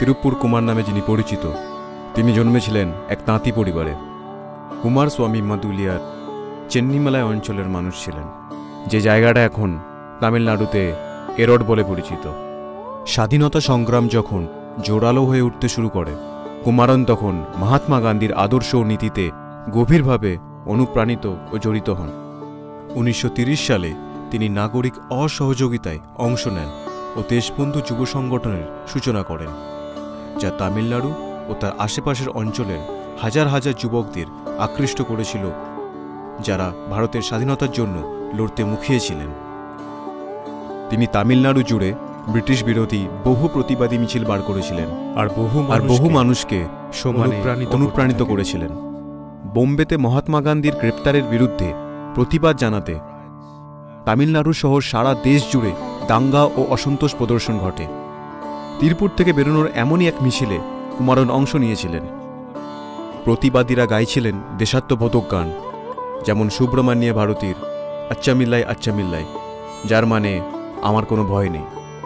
তিরুপ্পুর কুমার নামে যিনি পরিচিত, তিনি জন্মেছিলেন এক তাঁতি পরিবারে। কুমার স্বামী মাদুলিয়ার চেন্নিমালাই অঞ্চলের মানুষ ছিলেন, যে জায়গাটা এখন তামিলনাড়ুতে এরড বলে পরিচিত। স্বাধীনতা সংগ্রাম যখন জোরালো হয়ে উঠতে শুরু করে, কুমারন তখন মহাত্মা গান্ধীর আদর্শ ও নীতিতে গভীরভাবে অনুপ্রাণিত ও জড়িত হন। 1930 সালে তিনি নাগরিক অসহযোগিতায় অংশ নেন ও দেশবন্ধু যুব সংগঠনের সূচনা করেন, যা তামিলনাড়ু ও তার আশেপাশের অঞ্চলের হাজার হাজার যুবকদের আকৃষ্ট করেছিল, যারা ভারতের স্বাধীনতার জন্য লড়তে মুখিয়েছিলেন। তিনি তামিলনাড়ু জুড়ে ব্রিটিশ বিরোধী বহু প্রতিবাদী মিছিল বার করেছিলেন আর বহু মানুষকে সমানে অনুপ্রাণিত করেছিলেন। বোম্বেতে মহাত্মা গান্ধীর গ্রেপ্তারের বিরুদ্ধে প্রতিবাদ জানাতে তামিলনাড়ু সহ সারা দেশ জুড়ে দাঙ্গা ও অসন্তোষ প্রদর্শন ঘটে। তিরুপুর থেকে বেরোনোর এমনই এক মিছিলে কুমারন অংশ নিয়েছিলেন। প্রতিবাদীরা গাইছিলেন দেশাত্মবোধক গান, যেমন সুব্রমণ্য ভারতীর আচ্চামিল্লাই আচ্চামিল্লাই, যার মানে আমার কোনো ভয় নেই।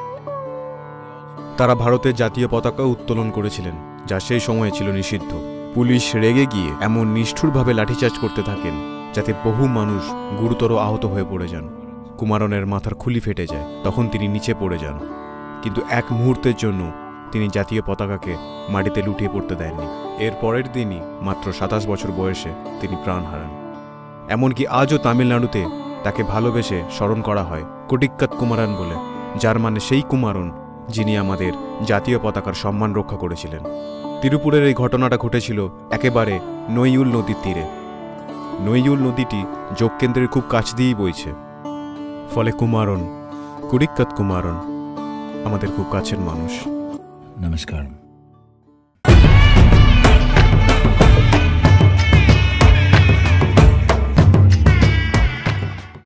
তারা ভারতের জাতীয় পতাকা উত্তোলন করেছিলেন, যা সেই সময়ে ছিল নিষিদ্ধ। পুলিশ রেগে গিয়ে এমন নিষ্ঠুরভাবে লাঠিচার্জ করতে থাকেন যাতে বহু মানুষ গুরুতর আহত হয়ে পড়ে যান। কুমারনের মাথার খুলি ফেটে যায়, তখন তিনি নিচে পড়ে যান, কিন্তু এক মুহূর্তের জন্য তিনি জাতীয় পতাকাকে মাটিতে লুটিয়ে পড়তে দেননি। এর পরের দিনই মাত্র 27 বছর বয়সে তিনি প্রাণ হারান। এমনকি আজও তামিলনাড়ুতে তাকে ভালোবেসে স্মরণ করা হয় কোটিক্কাত কুমারন বলে, যার মানে সেই কুমারন যিনি আমাদের জাতীয় পতাকার সম্মান রক্ষা করেছিলেন। তিরুপুরের এই ঘটনাটা ঘটেছিল একেবারে নৈয়ুল নদীর তীরে। নৈয়ুল নদীটি যোগকেন্দ্রের খুব কাছ দিয়েই বইছে, ফলে কুমারন, কোটিক্কাত কুমারন আমাদের খুব কাছের মানুষ। নমস্কার।